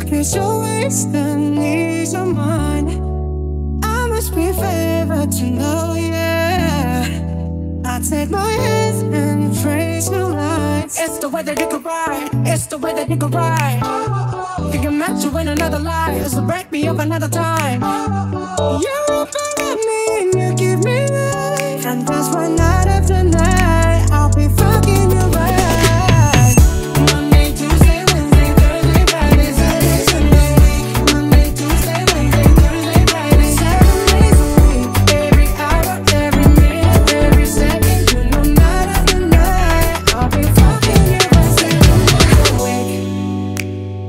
Cause you're wasting ease of mine. I must be favored to know, yeah. I take my hands and praise no lights. It's the way that you can ride. It's the way that you can ride. Think I'm meant to win another life, so break me up another time. You're up around me and you give me life, and that's why night after night I'll be fucking you right. Monday, Tuesday, Wednesday, Thursday, Friday, Saturday, Sunday. Monday, Tuesday, Wednesday, Thursday, Friday, 7 days a week. Every hour, every minute, every second. You know night after night I'll be fucking you right 7 days a week.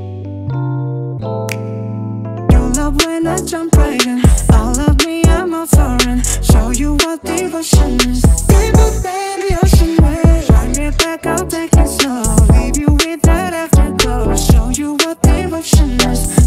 You love when I jump right in. All of me, I'm a foreign. Show you what devotion is. Baby, baby, ocean wave. Drive me back, I'll take it slow. Leave you with that afterglow. Show you what devotion is.